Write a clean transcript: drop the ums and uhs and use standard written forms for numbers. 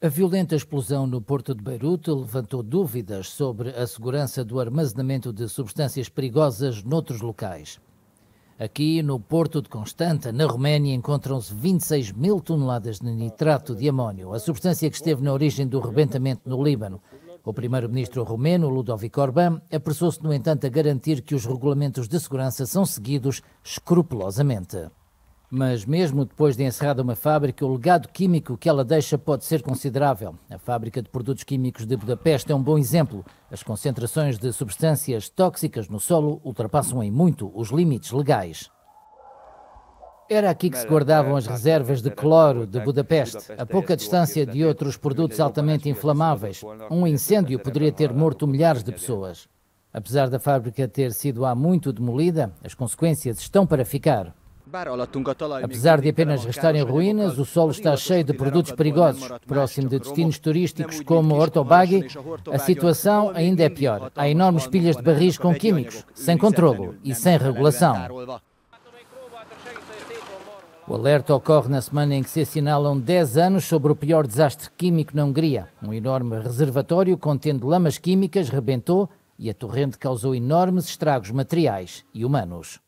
A violenta explosão no porto de Beirute levantou dúvidas sobre a segurança do armazenamento de substâncias perigosas noutros locais. Aqui, no porto de Constanta, na Roménia, encontram-se 26 mil toneladas de nitrato de amónio, a substância que esteve na origem do rebentamento no Líbano. O primeiro-ministro romeno, Ludovic Orban, apressou-se, no entanto, a garantir que os regulamentos de segurança são seguidos escrupulosamente. Mas mesmo depois de encerrada uma fábrica, o legado químico que ela deixa pode ser considerável. A fábrica de produtos químicos de Budapeste é um bom exemplo. As concentrações de substâncias tóxicas no solo ultrapassam em muito os limites legais. Era aqui que se guardavam as reservas de cloro de Budapeste, a pouca distância de outros produtos altamente inflamáveis. Um incêndio poderia ter morto milhares de pessoas. Apesar da fábrica ter sido há muito demolida, as consequências estão para ficar. Apesar de apenas restarem ruínas, o solo está cheio de produtos perigosos. Próximo de destinos turísticos como Ortobágy, a situação ainda é pior. Há enormes pilhas de barris com químicos, sem controlo e sem regulação. O alerta ocorre na semana em que se assinalam 10 anos sobre o pior desastre químico na Hungria. Um enorme reservatório contendo lamas químicas rebentou e a torrente causou enormes estragos materiais e humanos.